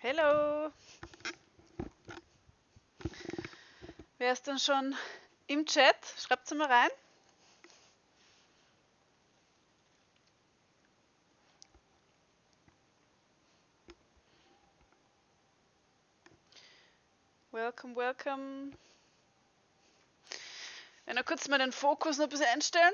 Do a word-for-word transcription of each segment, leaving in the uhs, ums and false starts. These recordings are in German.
Hello! Wer ist denn schon im Chat? Schreibt's mal rein. Welcome, welcome. Wenn wir kurz mal den Fokus noch ein bisschen einstellen.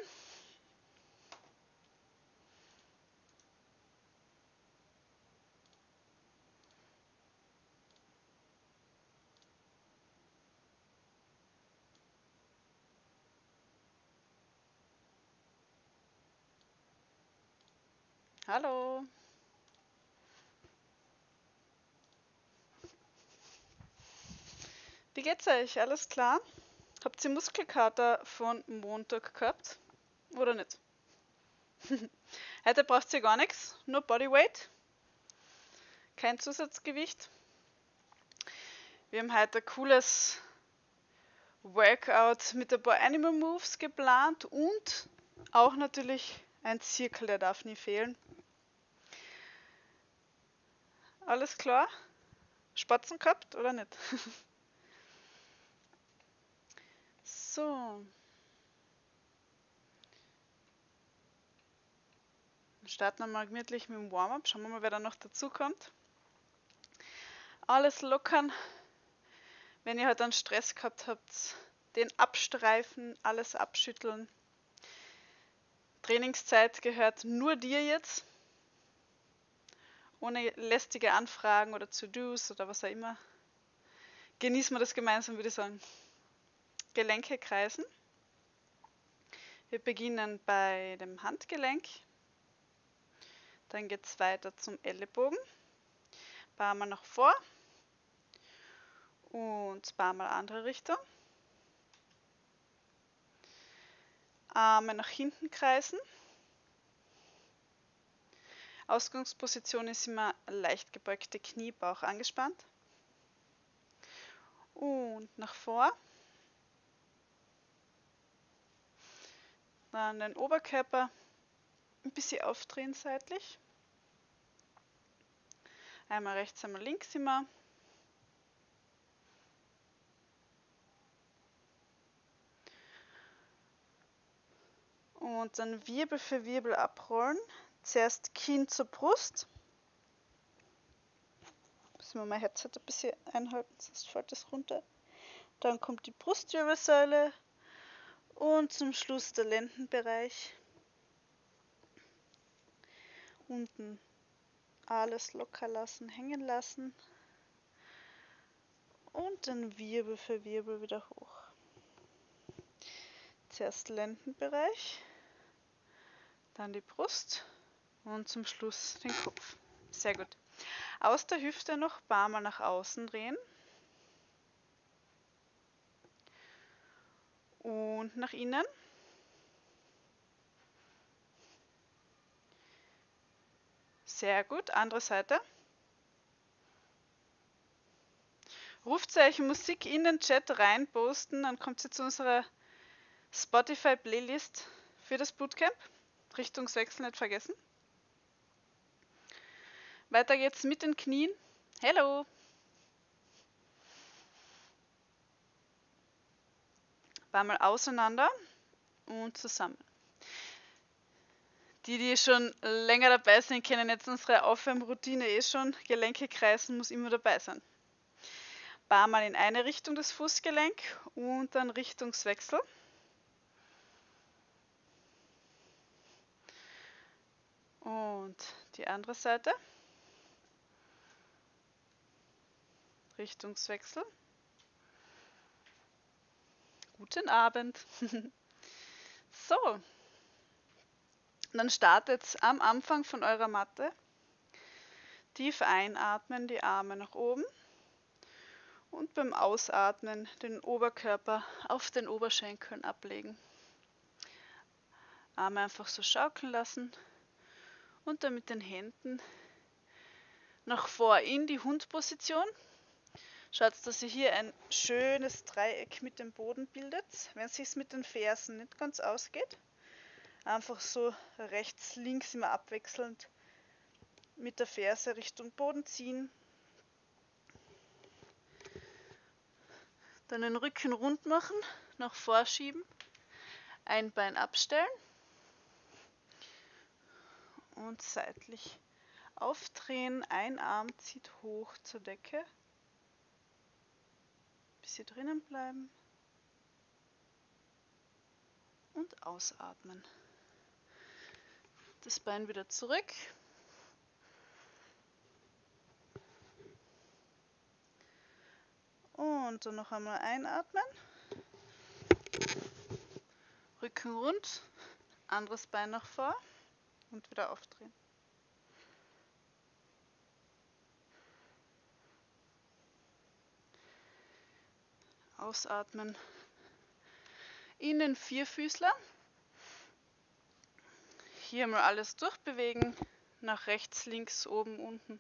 Hallo! Wie geht's euch? Alles klar? Habt ihr Muskelkater von Montag gehabt? Oder nicht? Heute braucht ihr gar nichts, nur Bodyweight. Kein Zusatzgewicht. Wir haben heute ein cooles Workout mit ein paar Animal Moves geplant und auch natürlich ein Zirkel, der darf nie fehlen. Alles klar? Spatzen gehabt oder nicht? So. Dann starten wir mal gemütlich mit dem Warm-up. Schauen wir mal, wer da noch dazu kommt. Alles lockern. Wenn ihr halt dann Stress gehabt habt, den abstreifen, alles abschütteln. Trainingszeit gehört nur dir jetzt. Ohne lästige Anfragen oder To-Dos oder was auch immer. Genießen wir das gemeinsam, würde ich sagen. Gelenke kreisen. Wir beginnen bei dem Handgelenk. Dann geht es weiter zum Ellenbogen. Ein paar Mal nach vor. Und ein paar Mal andere Richtung. Arme nach hinten kreisen. Ausgangsposition ist immer leicht gebeugte Knie, Bauch angespannt. Und nach vor. Dann den Oberkörper ein bisschen aufdrehen seitlich. Einmal rechts, einmal links immer. Und dann Wirbel für Wirbel abrollen. Zuerst Kinn zur Brust. Müssen wir mein Headset ein bisschen einhalten, sonst fällt es runter. Dann kommt die Brustwirbelsäule und zum Schluss der Lendenbereich. Unten alles locker lassen, hängen lassen. Und dann Wirbel für Wirbel wieder hoch. Zuerst Lendenbereich, dann die Brust und zum Schluss den Kopf. Sehr gut. Aus der Hüfte noch ein paar Mal nach außen drehen. Und nach innen. Sehr gut. Andere Seite. Ruft euch Musik in den Chat rein, posten, dann kommt sie zu unserer Spotify-Playlist für das Bootcamp. Richtungswechsel nicht vergessen. Weiter geht's mit den Knien. Hello! Ein paar Mal auseinander und zusammen. Die, die schon länger dabei sind, kennen jetzt unsere Aufwärmroutine eh schon. Gelenke kreisen muss immer dabei sein. Ein paar Mal in eine Richtung das Fußgelenk und dann Richtungswechsel. Und die andere Seite. Richtungswechsel. Guten Abend. So. Dann startet am Anfang von eurer Matte. Tief einatmen, die Arme nach oben. Und beim Ausatmen den Oberkörper auf den Oberschenkeln ablegen. Arme einfach so schaukeln lassen. Und dann mit den Händen nach vor in die Hundposition. Schaut, dass ihr hier ein schönes Dreieck mit dem Boden bildet. Wenn es sich mit den Fersen nicht ganz ausgeht, einfach so rechts, links immer abwechselnd mit der Ferse Richtung Boden ziehen. Dann den Rücken rund machen, nach vorschieben, ein Bein abstellen und seitlich aufdrehen. Ein Arm zieht hoch zur Decke, bis Sie drinnen bleiben und ausatmen. Das Bein wieder zurück. Und dann noch einmal einatmen. Rücken rund, anderes Bein nach vor und wieder aufdrehen. Ausatmen in den Vierfüßler. Hier mal alles durchbewegen, nach rechts, links, oben, unten.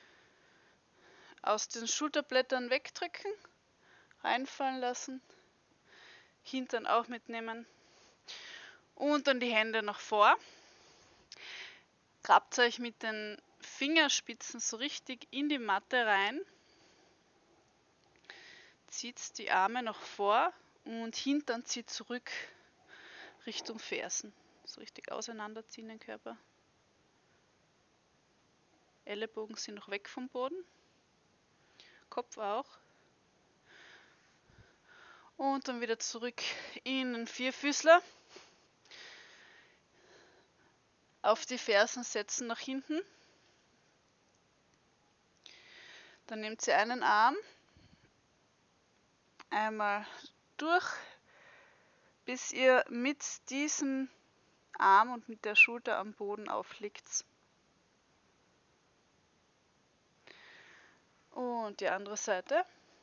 Aus den Schulterblättern wegdrücken, reinfallen lassen, Hintern auch mitnehmen und dann die Hände nach vor. Grabt euch mit den Fingerspitzen so richtig in die Matte rein, zieht die Arme nach vor und Hintern zieht zurück Richtung Fersen. So richtig auseinanderziehen den Körper. Ellenbogen sind noch weg vom Boden. Kopf auch. Und dann wieder zurück in den Vierfüßler. Auf die Fersen setzen nach hinten. Dann nehmt ihr einen Arm einmal durch, bis ihr mit diesem Arm und mit der Schulter am Boden aufliegt. Und die andere Seite.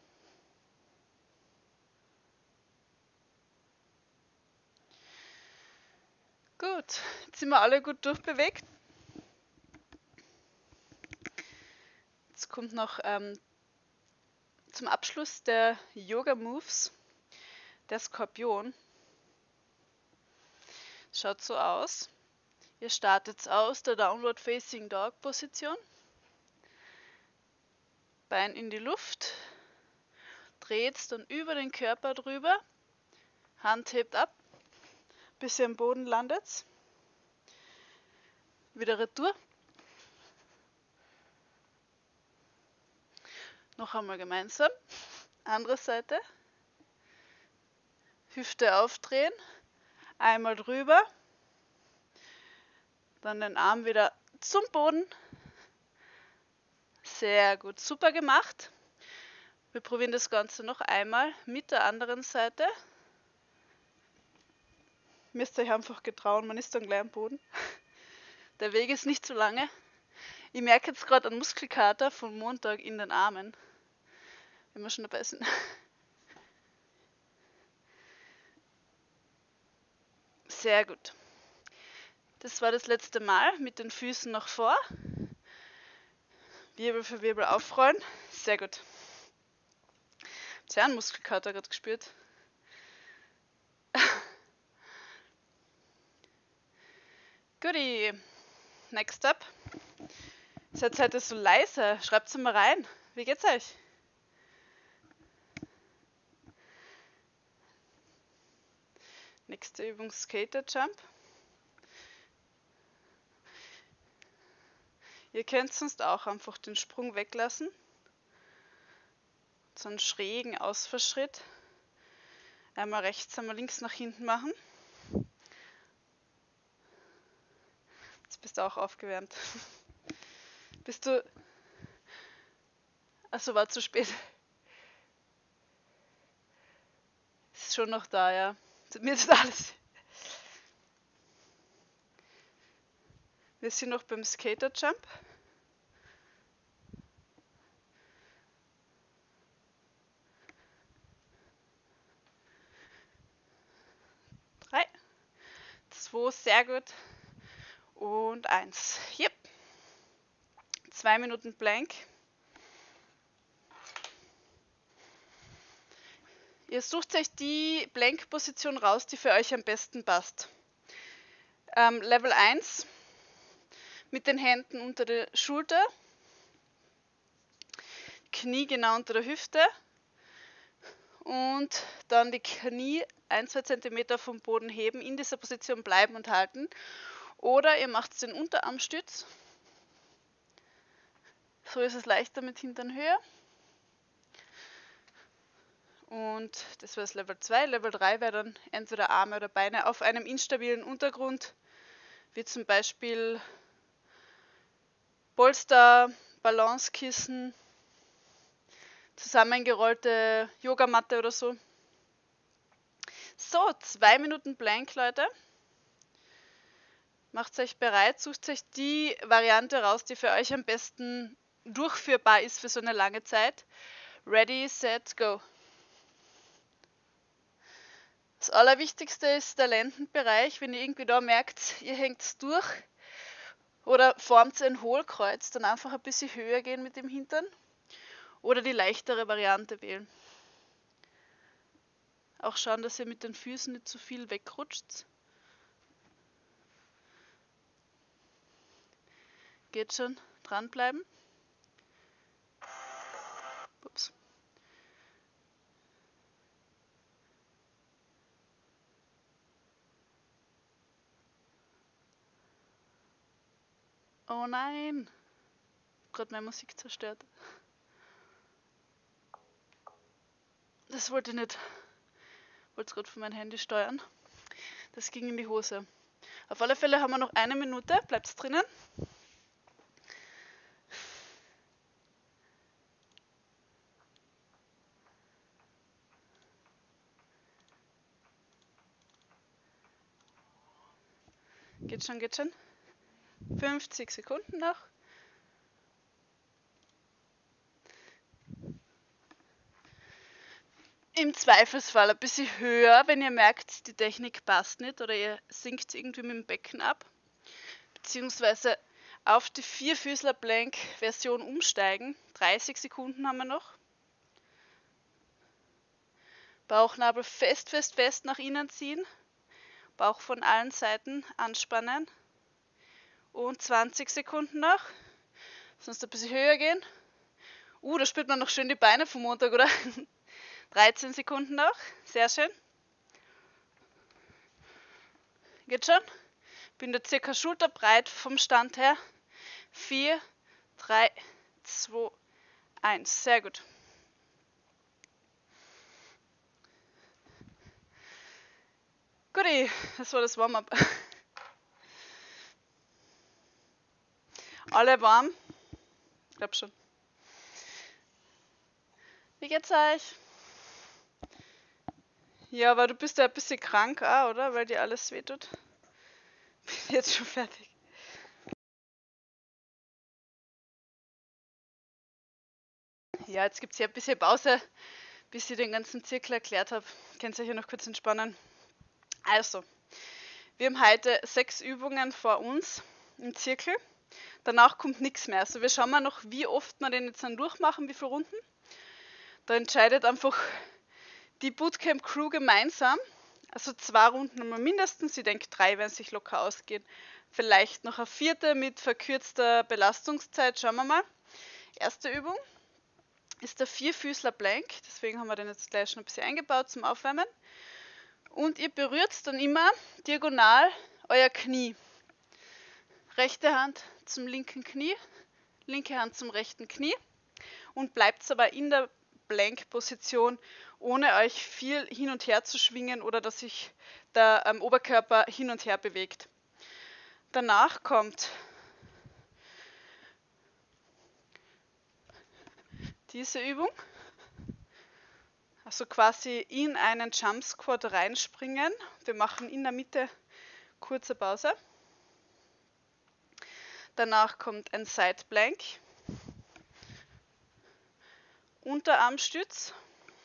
Gut, jetzt sind wir alle gut durchbewegt. Jetzt kommt noch ähm, zum Abschluss der Yoga Moves der Skorpion. Schaut so aus. Ihr startet aus der Downward Facing Dog Position. Bein in die Luft. Dreht dann über den Körper drüber. Hand hebt ab, bis ihr am Boden landet. Wieder Retour. Noch einmal gemeinsam. Andere Seite. Hüfte aufdrehen. Einmal drüber. Dann den Arm wieder zum Boden. Sehr gut. Super gemacht. Wir probieren das Ganze noch einmal mit der anderen Seite. Müsst ihr euch einfach getrauen, man ist dann gleich am Boden. Der Weg ist nicht so lange. Ich merke jetzt gerade einen Muskelkater von Montag in den Armen, wenn wir schon dabei sind. Sehr gut. Das war das letzte Mal mit den Füßen nach vor. Wirbel für Wirbel aufrollen. Sehr gut. Sehr einen Muskelkater gerade gespürt. Goodie. Next up. Seid heute so leise. Schreibt es mal rein. Wie geht's euch? Nächste Übung Skater Jump. Ihr könnt sonst auch einfach den Sprung weglassen. So einen schrägen Ausfallschritt. Einmal rechts, einmal links nach hinten machen. Jetzt bist du auch aufgewärmt. Bist du... Achso, war zu spät. Ist schon noch da, ja. Mir ist alles... Wir sind noch beim Skater Jump. Drei, zwei, sehr gut. Und eins. Yep. Zwei Minuten Blank. Ihr sucht euch die Blank-Position raus, die für euch am besten passt. Ähm, Level eins. Mit den Händen unter der Schulter, Knie genau unter der Hüfte und dann die Knie ein bis zwei Zentimeter vom Boden heben, in dieser Position bleiben und halten. Oder ihr macht den Unterarmstütz. So ist es leichter mit Hintern höher. Und das wäre das Level zwei. Level drei wäre dann entweder Arme oder Beine auf einem instabilen Untergrund, wie zum Beispiel Polster, Balancekissen, zusammengerollte Yogamatte oder so. So, zwei Minuten Plank, Leute. Macht euch bereit, sucht euch die Variante raus, die für euch am besten durchführbar ist für so eine lange Zeit. Ready, set, go. Das Allerwichtigste ist der Lendenbereich. Wenn ihr irgendwie da merkt, ihr hängt durch oder formt ein Hohlkreuz, dann einfach ein bisschen höher gehen mit dem Hintern oder die leichtere Variante wählen. Auch schauen, dass ihr mit den Füßen nicht zu viel wegrutscht. Geht schon, dranbleiben. Ups. Oh nein! Ich habe gerade meine Musik zerstört. Das wollte ich nicht. Ich wollte es gerade von meinem Handy steuern. Das ging in die Hose. Auf alle Fälle haben wir noch eine Minute. Bleibt drinnen. Geht schon, geht schon. fünfzig Sekunden noch. Im Zweifelsfall ein bisschen höher, wenn ihr merkt, die Technik passt nicht oder ihr sinkt irgendwie mit dem Becken ab. Beziehungsweise auf die Vierfüßler-Plank-Version umsteigen. dreißig Sekunden haben wir noch. Bauchnabel fest, fest, fest nach innen ziehen. Bauch von allen Seiten anspannen. Und zwanzig Sekunden noch. Sonst ein bisschen höher gehen. Uh, da spürt man noch schön die Beine vom Montag, oder? dreizehn Sekunden noch. Sehr schön. Geht schon? Bin da circa schulterbreit vom Stand her. vier, drei, zwei, eins. Sehr gut. Guti, das war das Warm-up. Alle warm? Ich glaube schon. Wie geht's euch? Ja, aber du bist ja ein bisschen krank auch, oder? Weil dir alles wehtut. Bin jetzt schon fertig. Ja, jetzt gibt es ja ein bisschen Pause, bis ich den ganzen Zirkel erklärt habe. Könnt ihr euch ja noch kurz entspannen. Also, wir haben heute sechs Übungen vor uns im Zirkel. Danach kommt nichts mehr. Also wir schauen mal noch, wie oft wir den jetzt dann durchmachen, wie viele Runden. Da entscheidet einfach die Bootcamp-Crew gemeinsam. Also zwei Runden haben wir mindestens. Ich denke, drei werden sich locker ausgehen. Vielleicht noch eine vierte mit verkürzter Belastungszeit. Schauen wir mal. Erste Übung ist der Vierfüßler Plank. Deswegen haben wir den jetzt gleich schon ein bisschen eingebaut zum Aufwärmen. Und ihr berührt dann immer diagonal euer Knie. Rechte Hand zum linken Knie, linke Hand zum rechten Knie und bleibt aber in der Plank-Position, ohne euch viel hin und her zu schwingen oder dass sich der ähm, Oberkörper hin und her bewegt. Danach kommt diese Übung, also quasi in einen Jump Squat reinspringen. Wir machen in der Mitte kurze Pause. Danach kommt ein Side Plank, Unterarmstütz.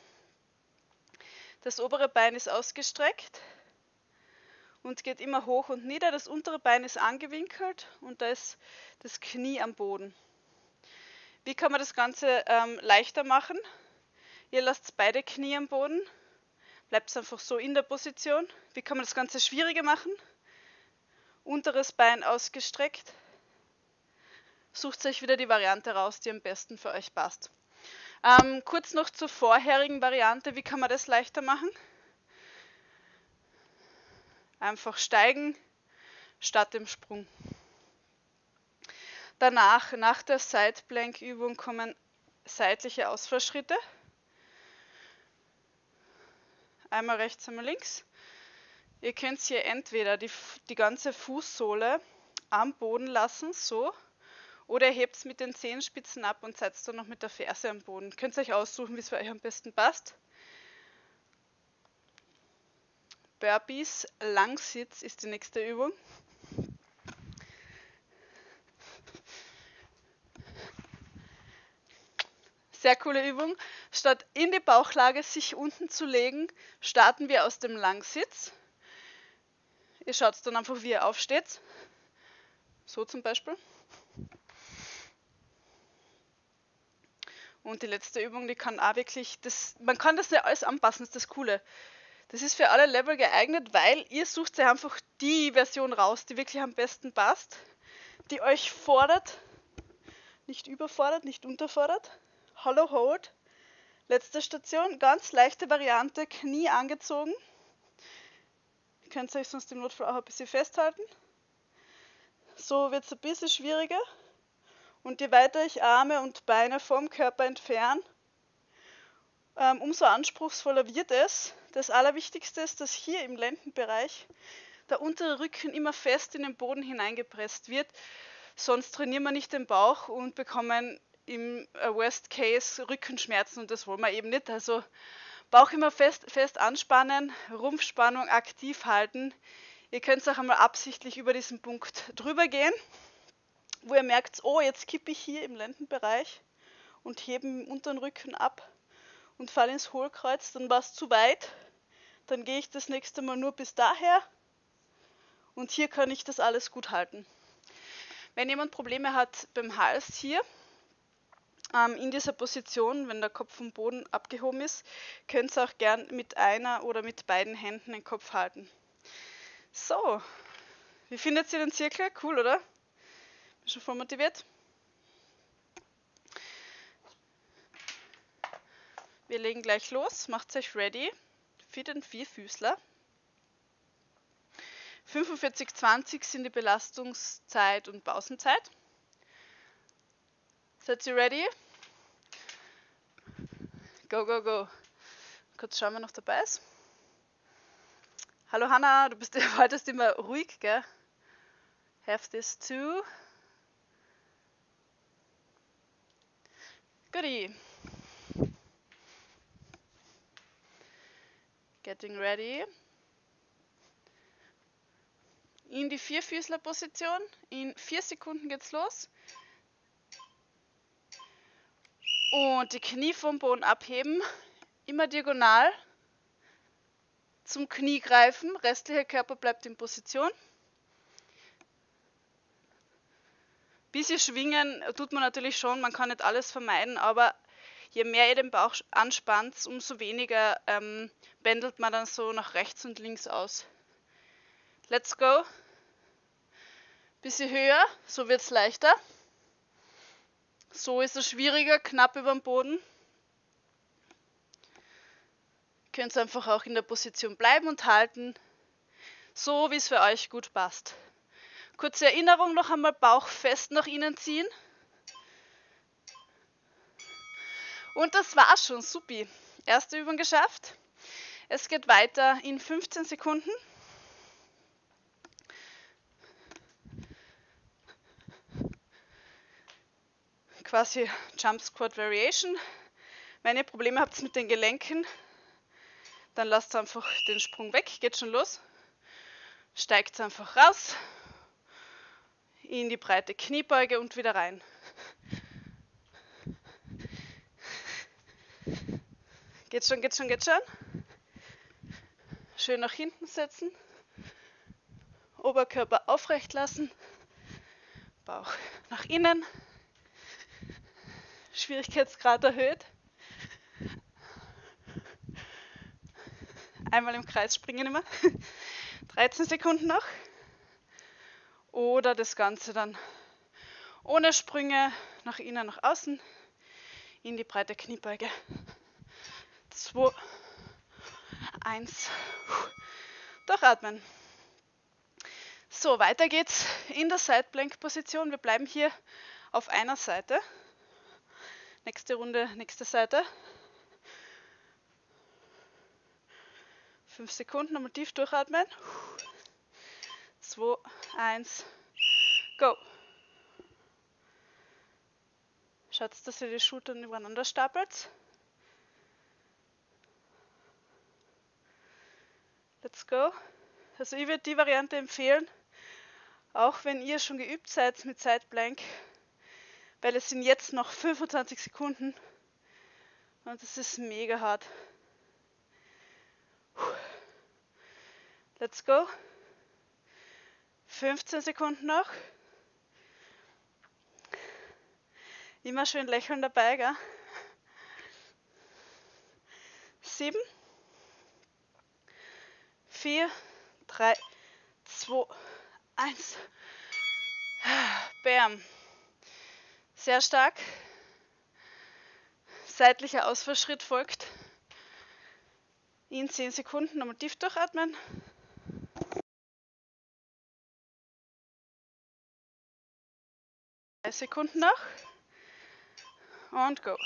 Das obere Bein ist ausgestreckt und geht immer hoch und nieder. Das untere Bein ist angewinkelt und da ist das Knie am Boden. Wie kann man das Ganze ähm, leichter machen? Ihr lasst beide Knie am Boden, bleibt einfach so in der Position. Wie kann man das Ganze schwieriger machen? Unteres Bein ausgestreckt. Sucht euch wieder die Variante raus, die am besten für euch passt. Ähm, kurz noch zur vorherigen Variante, wie kann man das leichter machen? Einfach steigen statt dem Sprung. Danach, nach der Side-Plank-Übung kommen seitliche Ausfallschritte. Einmal rechts, einmal links. Ihr könnt hier entweder die, die ganze Fußsohle am Boden lassen, so, oder ihr hebt es mit den Zehenspitzen ab und seid dann noch mit der Ferse am Boden. Könnt ihr euch aussuchen, wie es für euch am besten passt. Burpees Langsitz ist die nächste Übung. Sehr coole Übung. Statt in die Bauchlage sich unten zu legen, starten wir aus dem Langsitz. Ihr schaut dann einfach, wie ihr aufsteht. So zum Beispiel. Und die letzte Übung, die kann auch wirklich, das, man kann das ja alles anpassen, das ist das Coole. Das ist für alle Level geeignet, weil ihr sucht euch einfach die Version raus, die wirklich am besten passt, die euch fordert, nicht überfordert, nicht unterfordert. Hollow Hold, letzte Station, ganz leichte Variante, Knie angezogen. Ihr könnt euch sonst im Notfall auch ein bisschen festhalten. So wird es ein bisschen schwieriger. Und je weiter ich Arme und Beine vom Körper entferne, ähm, umso anspruchsvoller wird es. Das Allerwichtigste ist, dass hier im Lendenbereich der untere Rücken immer fest in den Boden hineingepresst wird. Sonst trainieren wir nicht den Bauch und bekommen im Worst Case Rückenschmerzen und das wollen wir eben nicht. Also Bauch immer fest, fest anspannen, Rumpfspannung aktiv halten. Ihr könnt auch einmal absichtlich über diesen Punkt drüber gehen, wo ihr merkt, oh, jetzt kippe ich hier im Lendenbereich und hebe im unteren Rücken ab und falle ins Hohlkreuz, dann war es zu weit. Dann gehe ich das nächste Mal nur bis daher und hier kann ich das alles gut halten. Wenn jemand Probleme hat beim Hals hier, ähm, in dieser Position, wenn der Kopf vom Boden abgehoben ist, könnt ihr auch gern mit einer oder mit beiden Händen den Kopf halten. So, wie findet ihr den Zirkel? Cool, oder? Bin schon voll motiviert. Wir legen gleich los, macht euch ready für den Vierfüßler. fünfundvierzig zwanzig sind die Belastungszeit und Pausenzeit. Seid ihr ready? Go, go, go. Kurz schauen, wer noch dabei ist. Hallo Hanna, du bist heute immer ruhig, gell? Have this too. Goodie. Getting ready. In die Vierfüßlerposition. In vier Sekunden geht's los. Und die Knie vom Boden abheben. Immer diagonal zum Knie greifen. Restlicher Körper bleibt in Position. Bisschen schwingen tut man natürlich schon. Man kann nicht alles vermeiden, aber je mehr ihr den Bauch anspannt, umso weniger ähm, pendelt man dann so nach rechts und links aus. Let's go. Bisschen höher, so wird es leichter. So ist es schwieriger, knapp über dem Boden. Ihr könnt einfach auch in der Position bleiben und halten, so wie es für euch gut passt. Kurze Erinnerung noch einmal, Bauch fest nach innen ziehen. Und das war's schon, supi. Erste Übung geschafft. Es geht weiter in fünfzehn Sekunden. Quasi Jump Squat Variation. Wenn ihr Probleme habt mit den Gelenken, dann lasst einfach den Sprung weg, geht schon los. Steigt einfach raus, in die breite Kniebeuge und wieder rein. Geht schon, geht schon, geht schon. Schön nach hinten setzen. Oberkörper aufrecht lassen. Bauch nach innen. Schwierigkeitsgrad erhöht. Einmal im Kreis springen immer. dreizehn Sekunden noch. Oder das Ganze dann ohne Sprünge nach innen, nach außen. in die breite Kniebeuge. zwei, eins. Durchatmen. So, weiter geht's in der Side Plank Position. Wir bleiben hier auf einer Seite. Nächste Runde, nächste Seite. fünf Sekunden, nochmal tief durchatmen. zwei, eins, go. Schaut, dass ihr die Schultern übereinander stapelt. Let's go. Also ich würde die Variante empfehlen, auch wenn ihr schon geübt seid mit Side Plank, weil es sind jetzt noch fünfundzwanzig Sekunden und das ist mega hart. Let's go. fünfzehn Sekunden noch. Immer schön lächeln dabei, gell? sieben, vier, drei, zwei, eins. Bam. Sehr stark. Seitlicher Ausfallschritt folgt. In zehn Sekunden nochmal tief durchatmen. drei Sekunden noch. Und go.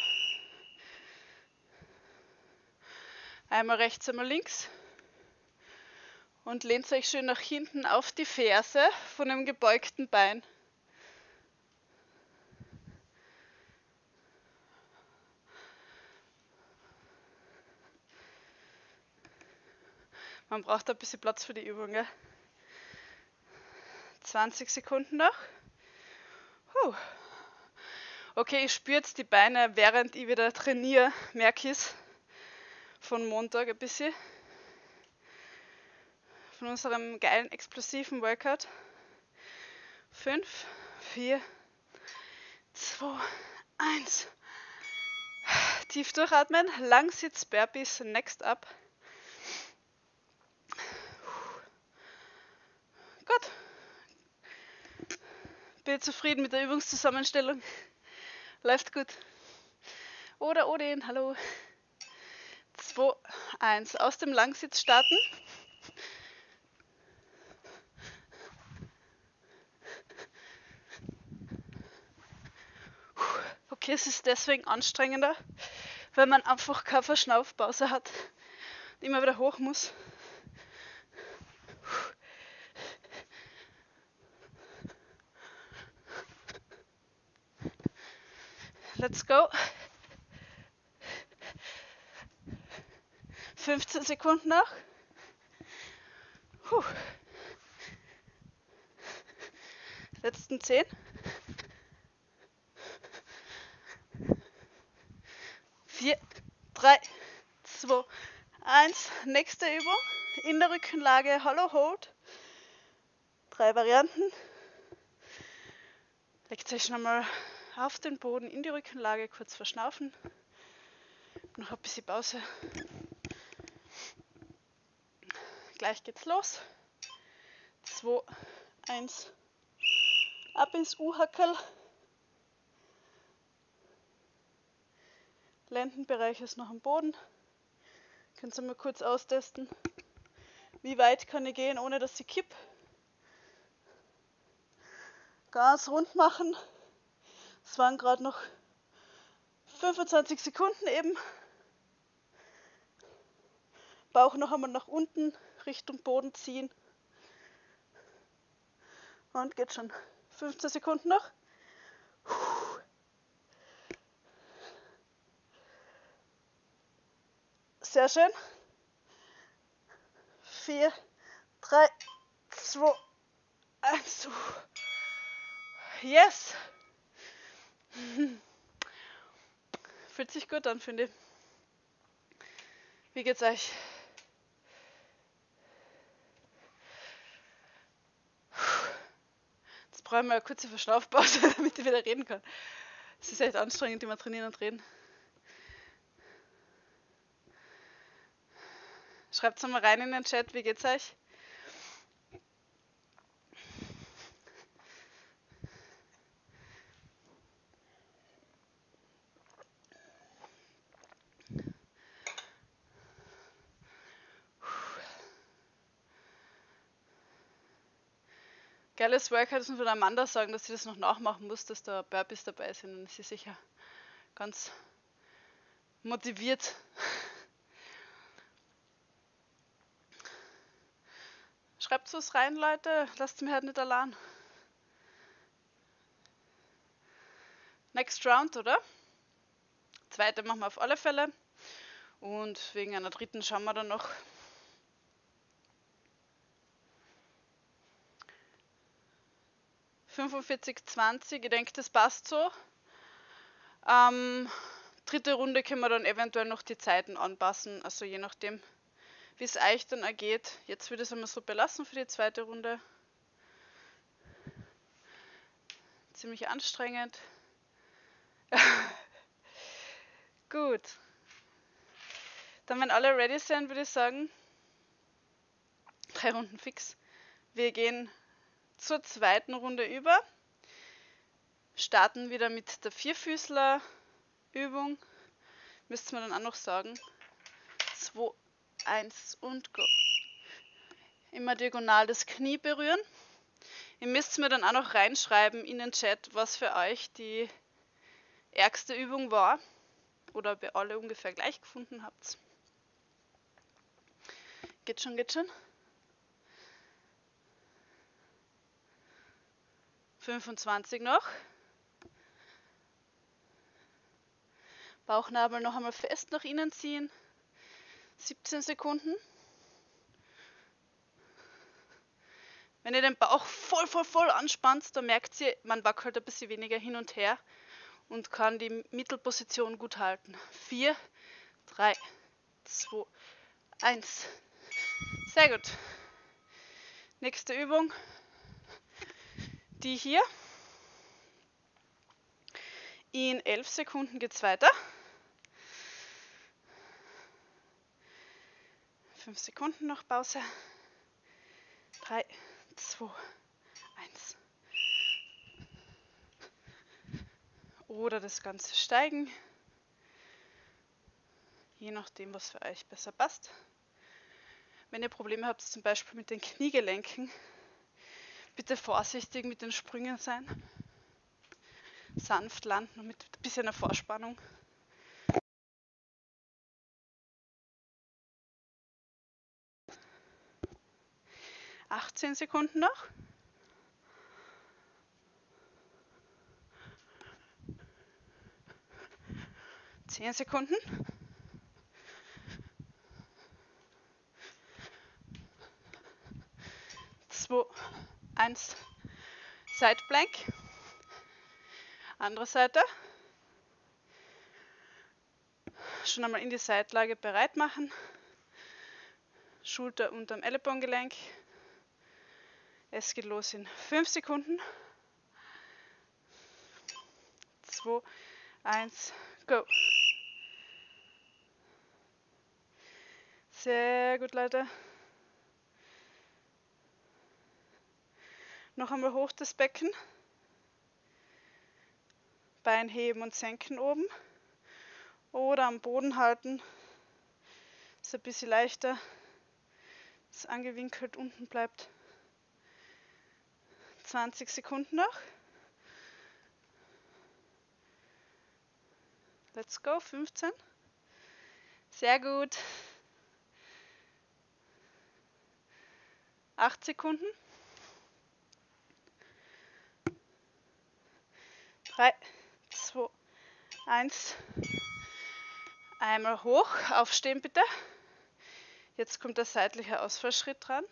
Einmal rechts, einmal links. Und lehnt euch schön nach hinten auf die Ferse von dem gebeugten Bein. Man braucht ein bisschen Platz für die Übung, gell? zwanzig Sekunden noch. Puh. Okay, ich spüre jetzt die Beine, während ich wieder trainiere, merke ich es von Montag ein bisschen. Von unserem geilen, explosiven Workout. fünf, vier, zwei, eins. Tief durchatmen, Langsitz, Burpees, next up. Gut. Bin zufrieden mit der Übungszusammenstellung. Läuft gut. Oder Odin, hallo. zwei, eins. Aus dem Langsitz starten. Okay, es ist deswegen anstrengender, weil man einfach keine Verschnaufpause hat und immer wieder hoch muss. Let's go. fünfzehn Sekunden noch. Puh. Letzten zehn. vier, drei, zwei, eins. Nächste Übung. In der Rückenlage Hollow Hold. Drei Varianten. Legt euch nochmal auf den Boden in die Rückenlage, kurz verschnaufen. Noch ein bisschen Pause. Gleich geht's los. zwei, eins. Ab ins U-Hackerl. Lendenbereich ist noch am Boden. Könnt ihr mal kurz austesten, wie weit kann ich gehen, ohne dass ich kipp. Ganz rund machen. Es waren gerade noch fünfundzwanzig Sekunden eben. Bauch noch einmal nach unten, Richtung Boden ziehen. Und geht schon. fünfzehn Sekunden noch. Sehr schön. vier, drei, zwei, eins. Yes! Fühlt sich gut an, finde ich. Wie geht's euch? Jetzt brauchen wir eine kurze Verschnaufpause, damit ich wieder reden kann. Es ist echt anstrengend, immer trainieren und reden. Schreibt es mal rein in den Chat, wie geht's euch? Geiles Workout ist, und von Amanda sagen, dass sie das noch nachmachen muss, dass da Burpees dabei sind, und ist sie sicher ganz motiviert. Schreibt was rein, Leute, lasst mich halt nicht allein. Next Round, oder? Zweite machen wir auf alle Fälle. Und wegen einer dritten schauen wir dann noch. fünfundvierzig zwanzig, ich denke, das passt so. Ähm, dritte Runde können wir dann eventuell noch die Zeiten anpassen, also je nachdem, wie es euch dann ergeht. Jetzt würde ich es einmal so belassen für die zweite Runde. Ziemlich anstrengend. Gut. Dann, wenn alle ready sind, würde ich sagen, drei Runden fix. Wir gehen zur zweiten Runde über. Starten wieder mit der Vierfüßler-Übung. Müsste man dann auch noch sagen. zwei, eins und go. Immer diagonal das Knie berühren. Ihr müsst mir dann auch noch reinschreiben in den Chat, was für euch die ärgste Übung war. Oder ob ihr alle ungefähr gleich gefunden habt. Geht schon, geht schon. fünfundzwanzig noch. Bauchnabel noch einmal fest nach innen ziehen. siebzehn Sekunden. Wenn ihr den Bauch voll, voll, voll anspannt, dann merkt ihr, man wackelt ein bisschen weniger hin und her und kann die Mittelposition gut halten. vier, drei, zwei, eins. Sehr gut. Nächste Übung. Die hier. In elf Sekunden geht es weiter. fünf Sekunden noch Pause. drei, zwei, eins. Oder das Ganze steigen. Je nachdem, was für euch besser passt. Wenn ihr Probleme habt, zum Beispiel mit den Kniegelenken, bitte vorsichtig mit den Sprüngen sein. Sanft landen und mit ein bisschen einer Vorspannung. achtzehn Sekunden noch. zehn Sekunden. zwei, eins. Side Plank. Andere Seite. Schon einmal in die Seitenlage bereit machen. Schulter unterm Ellenbogengelenk. Es geht los in fünf Sekunden. zwei, eins, go. Sehr gut, Leute. Noch einmal hoch das Becken. Bein heben und senken oben. Oder am Boden halten. Ist ein bisschen leichter. Das angewinkelt unten bleibt. zwanzig Sekunden noch. Let's go. fünfzehn. Sehr gut. acht Sekunden. drei, zwei, eins. Einmal hoch. Aufstehen bitte. Jetzt kommt der seitliche Ausfallschritt dran.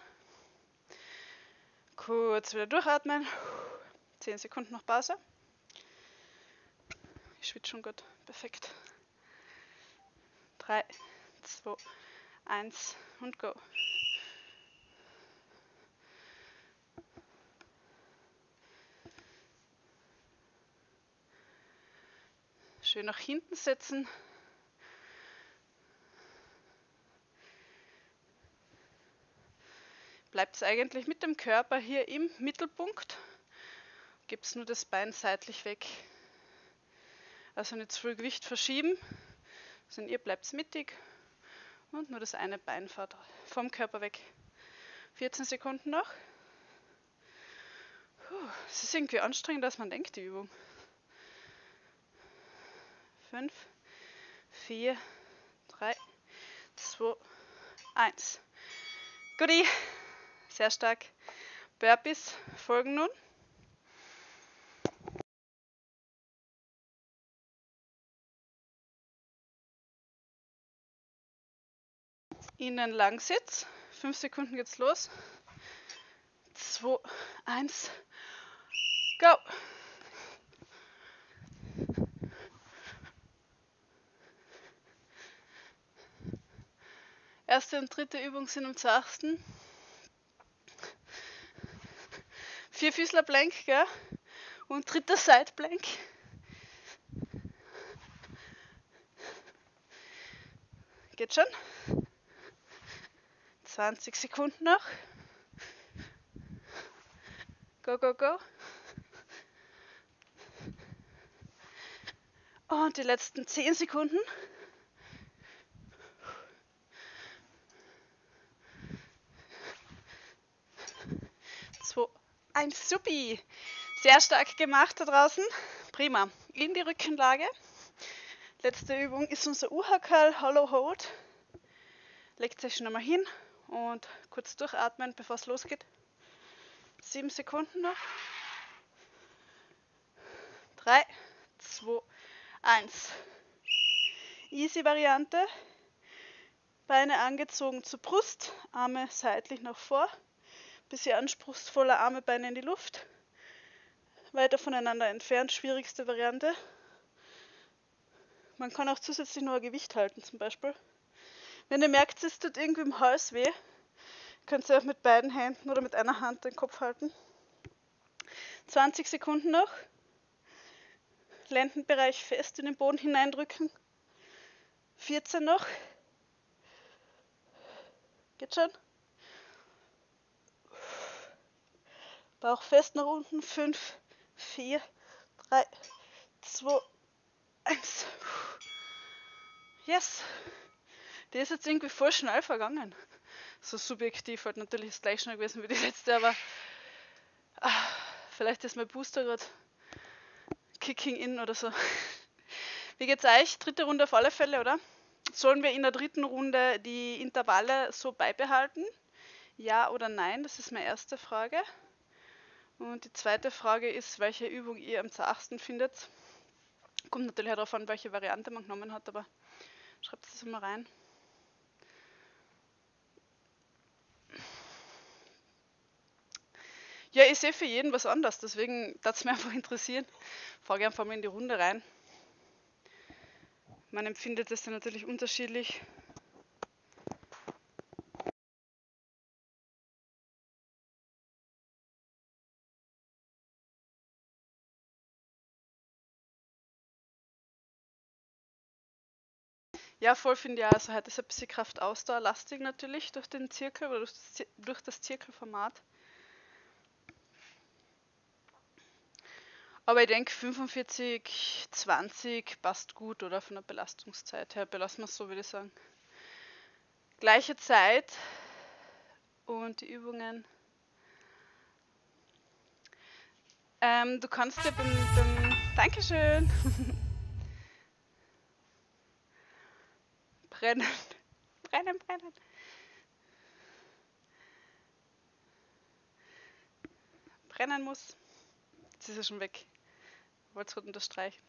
Kurz wieder durchatmen. zehn Sekunden noch Pause. Ich schwitze schon gut. Perfekt. drei, zwei, eins und go. Schön nach hinten setzen. Bleibt es eigentlich mit dem Körper hier im Mittelpunkt. Gibt es nur das Bein seitlich weg. Also nicht zu viel Gewicht verschieben, sondern ihr bleibt mittig und nur das eine Bein fährt vom Körper weg. vierzehn Sekunden noch. Es ist irgendwie anstrengender, als man denkt, die Übung. fünf, vier, drei, zwei, eins. Guti, sehr stark. Burpees folgen nun. Innen Langsitz. fünf Sekunden geht's los. zwei, eins, go! Erste und dritte Übung sind um zwei Achtel. Vier Füßler Plank, gell? Und dritter Side Plank. Geht schon? zwanzig Sekunden noch. Go, go, go. Und die letzten zehn Sekunden. zwei, eins, supi. Sehr stark gemacht da draußen. Prima. In die Rückenlage. Letzte Übung ist unser U H Curl Hollow Hold. Legt euch schon einmal hin und kurz durchatmen, bevor es losgeht. sieben Sekunden noch. drei, zwei, eins. Easy Variante. Beine angezogen zur Brust, Arme seitlich nach vor. Bisschen anspruchsvoller Arme, Beine in die Luft. Weiter voneinander entfernt, schwierigste Variante. Man kann auch zusätzlich noch ein Gewicht halten zum Beispiel. Wenn ihr merkt, es tut irgendwie im Hals weh, könnt ihr auch mit beiden Händen oder mit einer Hand den Kopf halten. zwanzig Sekunden noch. Lendenbereich fest in den Boden hineindrücken. vierzehn noch. Geht schon? Bauch fest nach unten. fünf, vier, drei, zwei, eins. Yes! Die ist jetzt irgendwie voll schnell vergangen. So subjektiv halt natürlich ist gleich schnell gewesen wie die letzte, aber ah, vielleicht ist mein Booster gerade kicking in oder so. Wie geht's euch? Dritte Runde auf alle Fälle, oder? Sollen wir in der dritten Runde die Intervalle so beibehalten? Ja oder nein? Das ist meine erste Frage. Und die zweite Frage ist, welche Übung ihr am zärtsten findet. Kommt natürlich auch darauf an, welche Variante man genommen hat, aber schreibt es mal rein. Ja, ich sehe für jeden was anderes, deswegen darf es mich einfach interessieren. Frage einfach mal in die Runde rein. Man empfindet es dann natürlich unterschiedlich. Ja, voll finde ich auch. Also heute ist ein bisschen Kraftausdauerlastig natürlich durch den Zirkel oder durch das, durch das Zirkelformat. Aber ich denke fünfundvierzig, zwanzig passt gut, oder? Von der Belastungszeit her. Belassen wir es so, würde ich sagen. Gleiche Zeit und die Übungen. Ähm, du kannst dir beim, beim Dankeschön. brennen. Brennen, brennen. Brennen muss. Jetzt ist er schon weg. Ich wollte es gerade unterstreichen.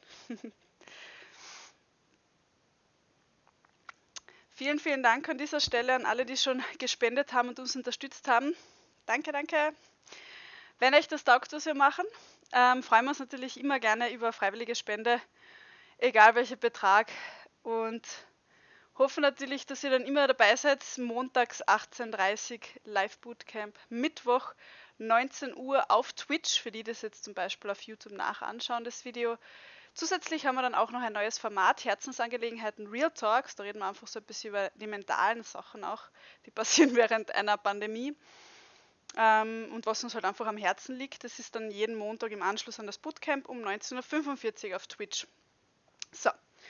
Vielen, vielen Dank an dieser Stelle an alle, die schon gespendet haben und uns unterstützt haben. Danke, danke. Wenn euch das taugt, was wir machen, ähm, freuen wir uns natürlich immer gerne über freiwillige Spende, egal welcher Betrag. Und hoffen natürlich, dass ihr dann immer dabei seid. Montags achtzehn Uhr dreißig Live Bootcamp, Mittwoch neunzehn Uhr auf Twitch, für die das jetzt zum Beispiel auf YouTube nachanschauen, das Video. Zusätzlich haben wir dann auch noch ein neues Format, Herzensangelegenheiten Real Talks. Da reden wir einfach so ein bisschen über die mentalen Sachen auch, die passieren während einer Pandemie. Ähm, und was uns halt einfach am Herzen liegt, das ist dann jeden Montag im Anschluss an das Bootcamp um neunzehn Uhr fünfundvierzig auf Twitch. So.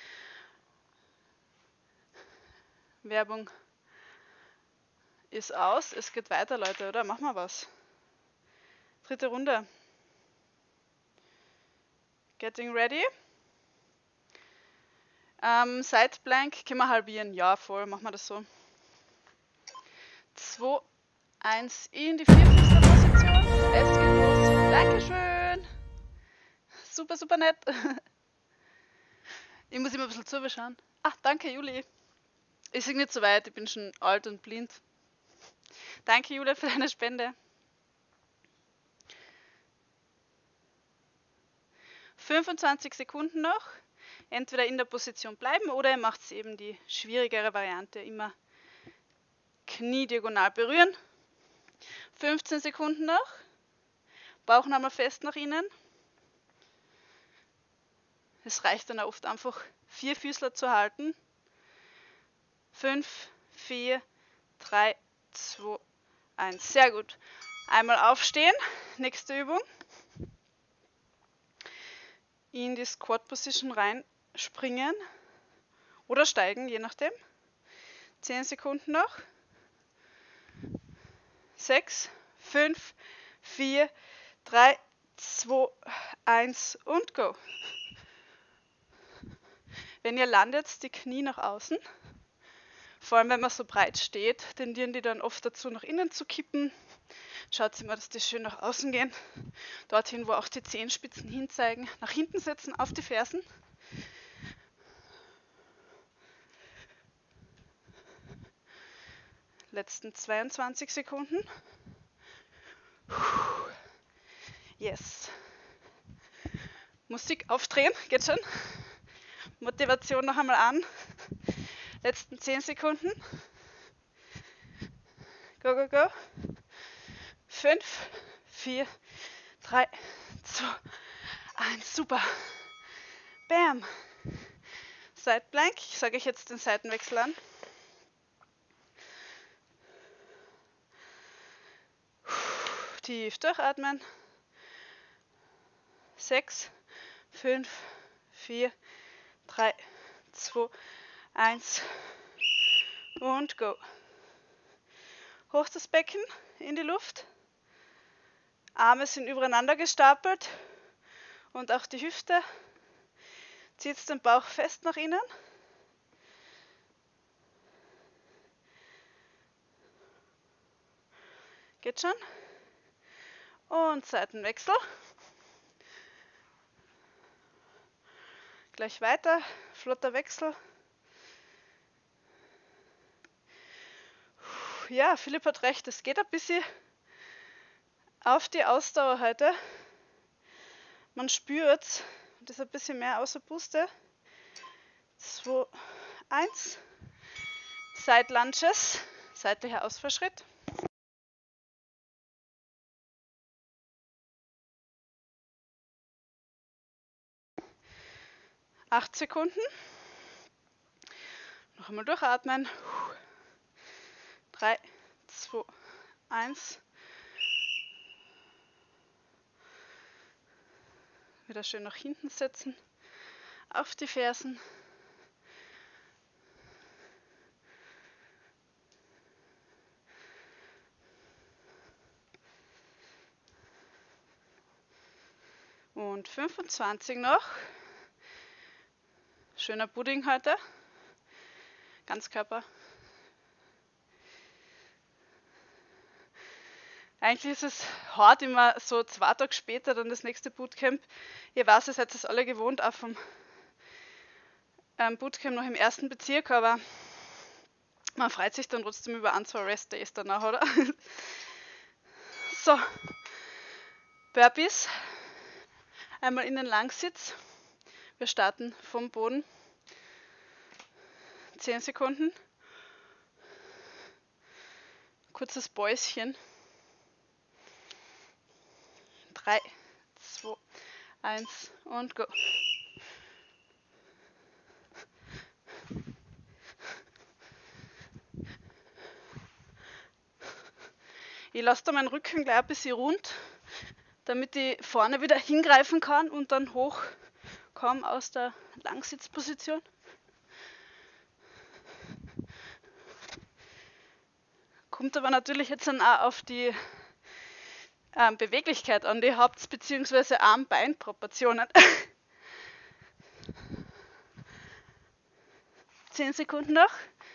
Werbung ist aus. Es geht weiter, Leute, oder? Machen wir was. Dritte Runde. Getting ready. Ähm, Side Plank können wir halbieren. Ja, voll, machen wir das so. zwei, eins in die Vierfüßlerposition. Es geht los. Dankeschön. Super, super nett. Ich muss immer ein bisschen zubeschauen. Ach, danke Juli. Ich sehe nicht so weit, ich bin schon alt und blind. Danke Juli für deine Spende. fünfundzwanzig Sekunden noch. Entweder in der Position bleiben oder ihr macht eben die schwierigere Variante. Immer Knie diagonal berühren. fünfzehn Sekunden noch. Bauch nochmal fest nach innen. Es reicht dann oft einfach vier Füßler zu halten. fünf, vier, drei, zwei, eins. Sehr gut. Einmal aufstehen. Nächste Übung. In die Squat Position reinspringen oder steigen, je nachdem. zehn Sekunden noch. sechs, fünf, vier, drei, zwei, eins und go. Wenn ihr landet, die Knie nach außen. Vor allem, wenn man so breit steht, tendieren die dann oft dazu, nach innen zu kippen. Schaut immer, dass die schön nach außen gehen. Dorthin, wo auch die Zehenspitzen hinzeigen. Nach hinten setzen, auf die Fersen. Letzten zweiundzwanzig Sekunden. Yes. Musik aufdrehen, geht schon. Motivation noch einmal an. Letzten zehn Sekunden. Go, go, go. fünf, vier, drei, zwei, eins. Super. Bam. Side Plank. Ich sage euch jetzt den Seitenwechsel an. Tief durchatmen. sechs, fünf, vier, drei, zwei, eins und go. Hoch das Becken in die Luft. Arme sind übereinander gestapelt und auch die Hüfte. Zieht den Bauch fest nach innen. Geht schon. Und Seitenwechsel. Gleich weiter. Flotter Wechsel. Ja, Philipp hat recht. Es geht ein bisschen auf die Ausdauer heute. Man spürt es. Das ist ein bisschen mehr außer Puste. zwei, eins. Side Lunges. Seitlicher Ausfallschritt. acht Sekunden. Noch einmal durchatmen. drei, zwei, eins. Wieder schön nach hinten setzen. Auf die Fersen. Und fünfundzwanzig noch. Schöner Pudding heute. Ganzkörper. Eigentlich ist es hart immer so zwei Tage später dann das nächste Bootcamp. Ihr weiß, ihr seid es alle gewohnt, auch vom ähm, Bootcamp noch im ersten Bezirk, aber man freut sich dann trotzdem über ein, zwei Rest-Days danach, oder? So, Burpees. Einmal in den Langsitz. Wir starten vom Boden. zehn Sekunden. Kurzes Bäuschen. drei, zwei, eins und go. Ich lasse da meinen Rücken gleich ein bisschen rund, damit ich vorne wieder hingreifen kann und dann hochkomme aus der Langsitzposition. Kommt aber natürlich jetzt dann auch auf die ähm, Beweglichkeit an, die ihr habt, beziehungsweise Arm-Bein-Proportionen. zehn Sekunden noch.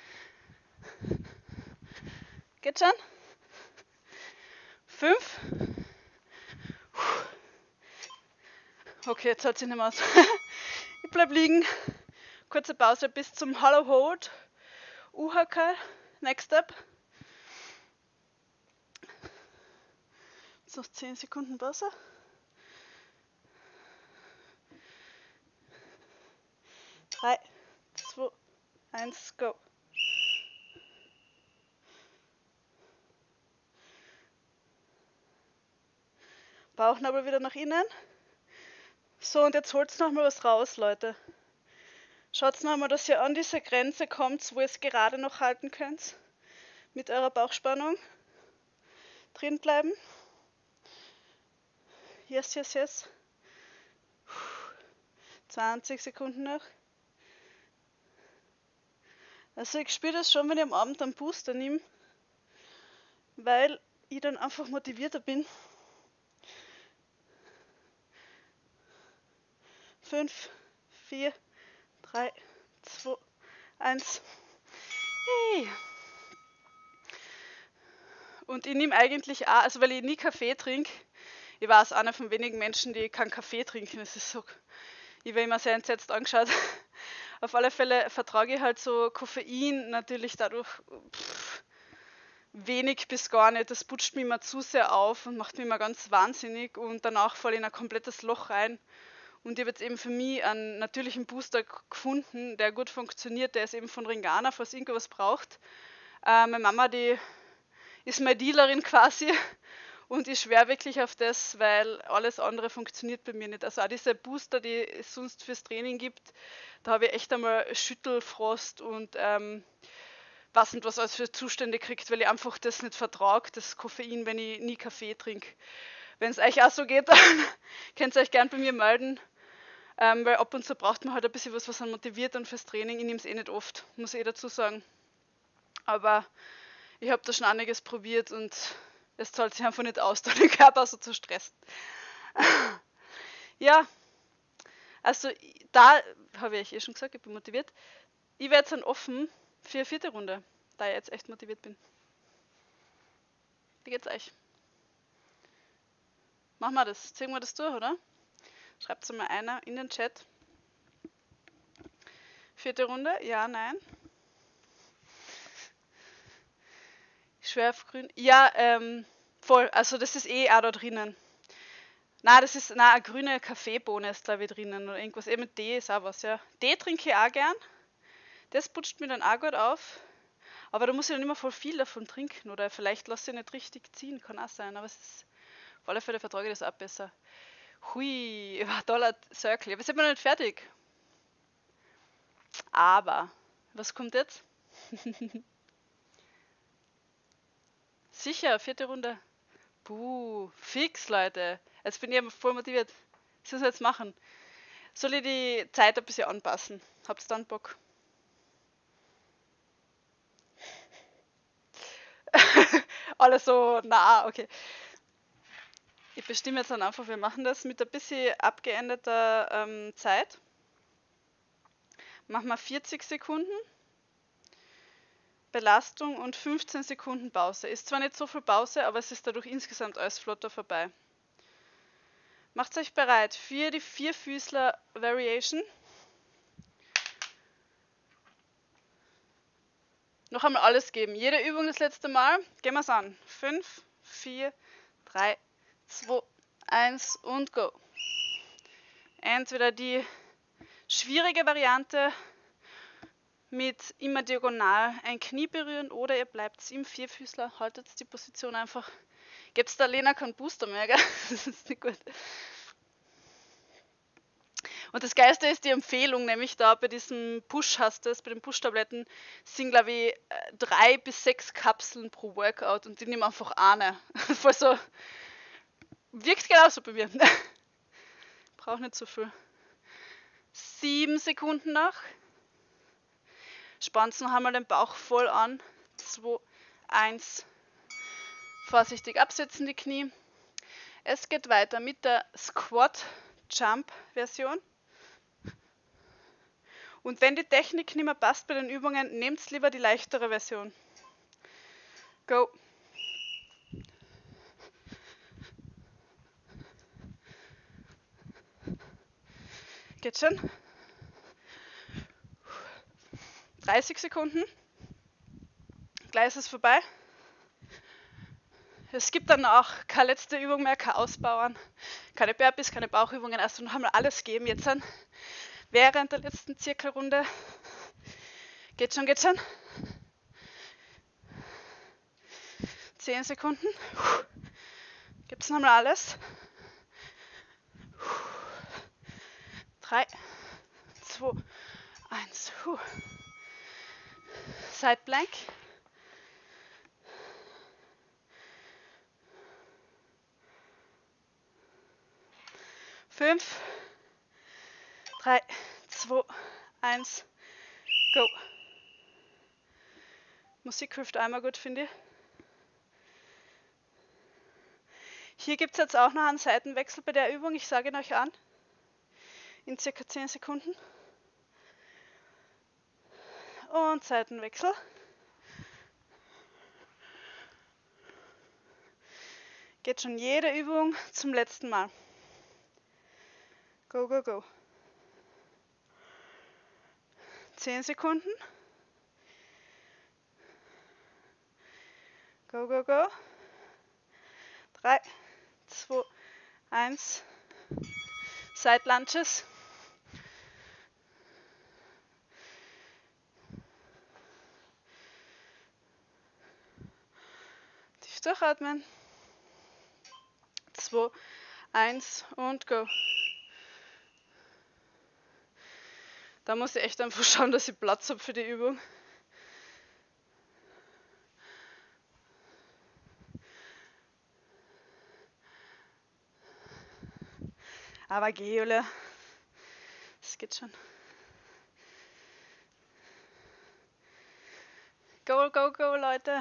Geht schon? fünf. Okay, jetzt hat sie nicht mehr aus. Ich bleib liegen. Kurze Pause bis zum Hollow Hold. U H K. Next Step. Jetzt noch zehn Sekunden Pause. drei, zwei, eins, go. Bauchnabel wieder nach innen. So, und jetzt holt noch mal was raus, Leute. Schaut noch mal, dass ihr an diese Grenze kommt, wo ihr es gerade noch halten könnt. Mit eurer Bauchspannung. Drin bleiben. Yes, yes, yes. zwanzig Sekunden noch. Also ich spüre das schon, wenn ich am Abend einen Booster nehme, weil ich dann einfach motivierter bin. fünf, vier, drei, zwei, eins. Hey. Und ich nehme eigentlich auch, also weil ich nie Kaffee trinke, ich war einer von wenigen Menschen, die keinen Kaffee trinken. Das ist so, ich werde immer sehr entsetzt angeschaut. Auf alle Fälle vertrage ich halt so Koffein natürlich dadurch pff, wenig bis gar nicht. Das putscht mich immer zu sehr auf und macht mich immer ganz wahnsinnig und danach falle ich in ein komplettes Loch rein. Und ich habe jetzt eben für mich einen natürlichen Booster gefunden, der gut funktioniert. Der ist eben von Ringana, falls irgendwas braucht. Äh, meine Mama, die ist meine Dealerin quasi. Und ich schwöre wirklich auf das, weil alles andere funktioniert bei mir nicht. Also auch diese Booster, die es sonst fürs Training gibt, da habe ich echt einmal Schüttelfrost und ähm, weiß nicht, was alles für Zustände kriegt, weil ich einfach das nicht vertrage, das Koffein, wenn ich nie Kaffee trinke. Wenn es euch auch so geht, dann könnt ihr euch gern bei mir melden. Ähm, weil ab und zu braucht man halt ein bisschen was, was einen motiviert und fürs Training. Ich nehme es eh nicht oft, muss ich eh dazu sagen. Aber ich habe da schon einiges probiert und es zahlt sich einfach nicht aus, da den Körper so zu stressen. Ja, also da habe ich eh schon gesagt, ich bin motiviert. Ich werde jetzt dann offen für eine vierte Runde, da ich jetzt echt motiviert bin. Wie geht's euch? Machen wir das, ziehen wir das durch, oder? Schreibt es mal einer in den Chat. Vierte Runde? Ja, nein. Schwerfgrün? Ja, ähm, voll. Also das ist eh auch da drinnen. Na, das ist, na, eine grüne Kaffeebohne ist glaube ich drinnen oder irgendwas. Eben mit Tee ist auch was, ja. Tee trinke ich auch gern. Das putscht mir dann auch gut auf. Aber da muss ich dann immer voll viel davon trinken. Oder vielleicht lasse ich nicht richtig ziehen, kann auch sein. Aber es ist, auf alle Fälle vertrage ich das auch besser. Hui, war ein toller Circle. Aber jetzt sind wir noch nicht fertig. Aber, was kommt jetzt? Sicher, vierte Runde. Puh, fix, Leute. Jetzt bin ich voll motiviert. Was soll ich jetzt machen? Soll ich die Zeit ein bisschen anpassen? Habt ihr dann Bock? Alle so, na, okay. Ich bestimme jetzt dann einfach, wir machen das mit ein bisschen abgeänderter ähm, Zeit. Machen wir vierzig Sekunden Belastung und fünfzehn Sekunden Pause. Ist zwar nicht so viel Pause, aber es ist dadurch insgesamt alles flotter vorbei. Macht euch bereit für die Vierfüßler Variation. Noch einmal alles geben. Jede Übung das letzte Mal. Gehen wir es an. fünf, vier, drei, zwei, eins und go. Entweder die schwierige Variante mit immer diagonal ein Knie berühren oder ihr bleibt im Vierfüßler, haltet die Position einfach. Gebt der Lena keinen Booster mehr, gell? Das ist nicht gut. Und das Geilste ist die Empfehlung, nämlich da bei diesem Push hast du es, bei den Push-Tabletten sind glaube ich drei bis sechs Kapseln pro Workout und die nehmen einfach eine. Voll so, wirkt genauso bei mir. Braucht nicht so viel. Sieben Sekunden noch. Spannt noch einmal den Bauch voll an. zwei, eins. Vorsichtig absetzen die Knie. Es geht weiter mit der Squat Jump Version. Und wenn die Technik nicht mehr passt bei den Übungen, nehmt lieber die leichtere Version. Go! Geht schon? dreißig Sekunden. Gleich ist es vorbei. Es gibt dann auch keine letzte Übung mehr, kein Ausbauen, keine Burpees, keine Bauchübungen. Also noch einmal alles geben jetzt an. Während der letzten Zirkelrunde. Geht schon, geht schon. zehn Sekunden. Gibt es nochmal alles. drei, zwei, eins. Side Plank. fünf, drei, zwei, eins, go. Musik hilft einmal gut, finde ich. Hier gibt es jetzt auch noch einen Seitenwechsel bei der Übung. Ich sage ihn euch an. In circa zehn Sekunden. Und Seitenwechsel. Geht schon jede Übung zum letzten Mal. Go, go, go. zehn Sekunden. Go, go, go. drei, zwei, eins. Side Lunges. Tief durchatmen. zwei, eins und go. Da muss ich echt einfach schauen, dass ich Platz habe für die Übung. Aber geh, Julia. Das geht schon. Go, go, go, Leute.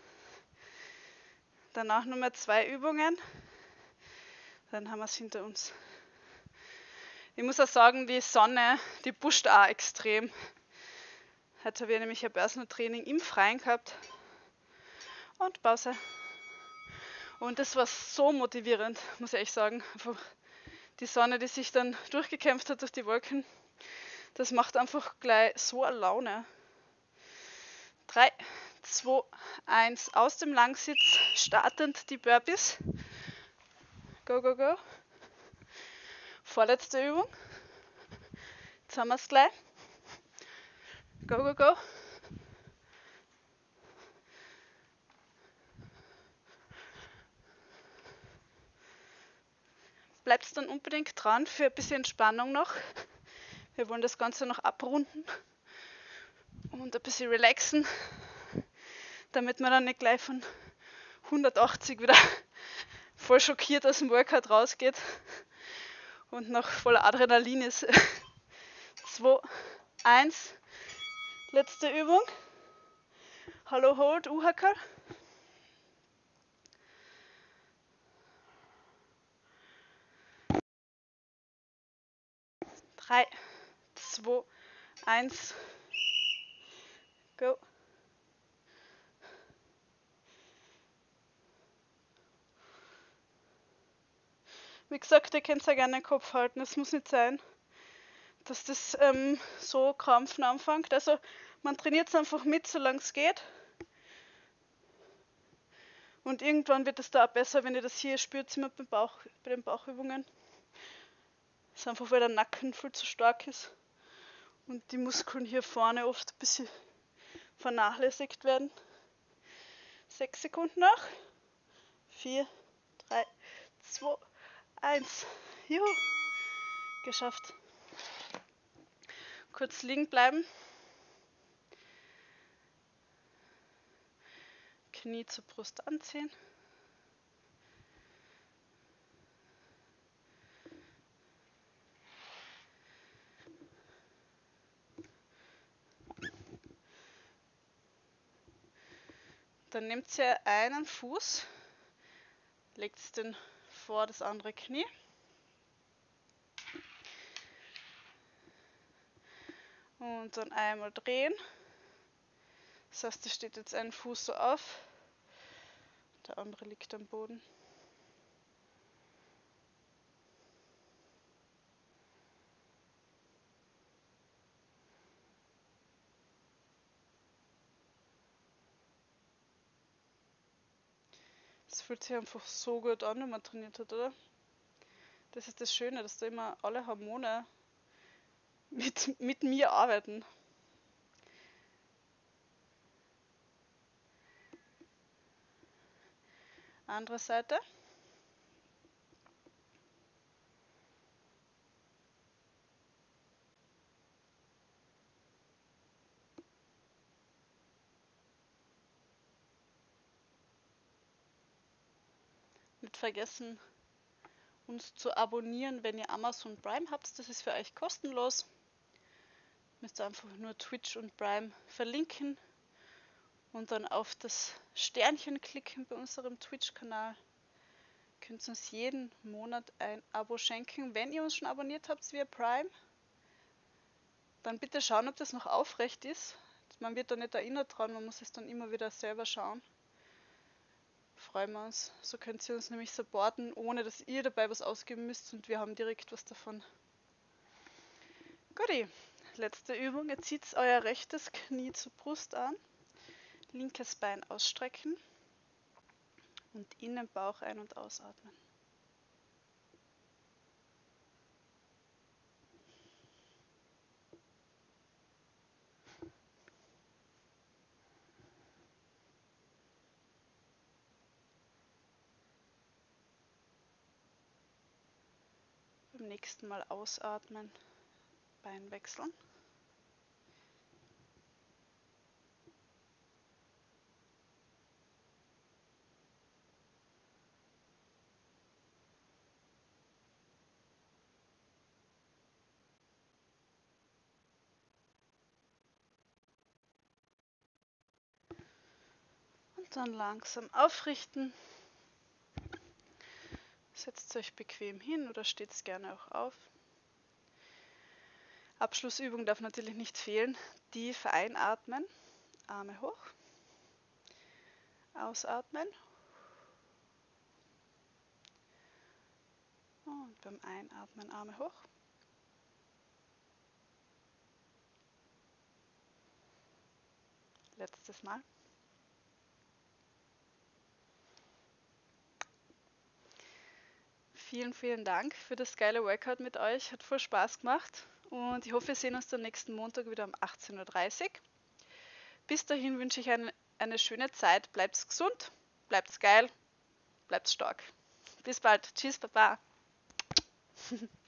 Danach Nummer zwei Übungen. Dann haben wir es hinter uns. Ich muss auch sagen, die Sonne, die pusht auch extrem. Heute habe ich nämlich ein Personal Training im Freien gehabt. Und Pause. Und das war so motivierend, muss ich echt sagen. Einfach die Sonne, die sich dann durchgekämpft hat durch die Wolken. Das macht einfach gleich so eine Laune. drei, zwei, eins. Aus dem Langsitz startend die Burpees. Go, go, go. Vorletzte Übung. Jetzt haben wir es gleich. Go, go, go. Bleibt dann unbedingt dran für ein bisschen Entspannung noch. Wir wollen das Ganze noch abrunden und ein bisschen relaxen, damit man dann nicht gleich von hundertachtzig wieder voll schockiert aus dem Workout rausgeht und noch voller Adrenalin ist. zwei, eins. Letzte Übung. Hallo Hold, U-Hackerl. drei, zwei, eins. Go. Wie gesagt, ihr könnt ja gerne den Kopf halten. Es muss nicht sein, dass das ähm, so krampfen anfängt. Also man trainiert es einfach mit, solange es geht. Und irgendwann wird es da auch besser, wenn ihr das hier spürt, immer beim Bauch, bei den Bauchübungen. Das ist einfach, weil der Nacken viel zu stark ist und die Muskeln hier vorne oft ein bisschen vernachlässigt werden. sechs Sekunden noch. vier, drei, zwei, eins. Juhu, geschafft. Kurz liegen bleiben. Knie zur Brust anziehen. Dann nehmt ihr einen Fuß, legt den vor das andere Knie. Und dann einmal drehen. Das heißt, es steht jetzt ein Fuß so auf, der andere liegt am Boden. Es fühlt sich einfach so gut an, wenn man trainiert hat, oder? Das ist das Schöne, dass da immer alle Hormone mit, mit mir arbeiten. Andere Seite. Nicht vergessen, uns zu abonnieren, wenn ihr Amazon Prime habt. Das ist für euch kostenlos. Müsst ihr einfach nur Twitch und Prime verlinken und dann auf das Sternchen klicken bei unserem Twitch-Kanal. Könnt ihr uns jeden Monat ein Abo schenken. Wenn ihr uns schon abonniert habt via Prime, dann bitte schauen, ob das noch aufrecht ist. Man wird da nicht erinnert dran, man muss es dann immer wieder selber schauen. Freuen wir uns. So könnt ihr uns nämlich supporten, ohne dass ihr dabei was ausgeben müsst und wir haben direkt was davon. Guti, letzte Übung. Ihr zieht euer rechtes Knie zur Brust an, linkes Bein ausstrecken und in den Bauch ein- und ausatmen. Beim nächsten Mal ausatmen, Bein wechseln. Und dann langsam aufrichten. Setzt euch bequem hin oder steht gerne auch auf. Abschlussübung darf natürlich nicht fehlen. Tief einatmen, Arme hoch. Ausatmen. Und beim Einatmen Arme hoch. Letztes Mal. Vielen, vielen Dank für das geile Workout mit euch. Hat voll Spaß gemacht. Und ich hoffe, wir sehen uns dann nächsten Montag wieder um achtzehn Uhr dreißig. Bis dahin wünsche ich eine, eine schöne Zeit. Bleibt gesund, bleibt geil, bleibt stark. Bis bald. Tschüss, Baba.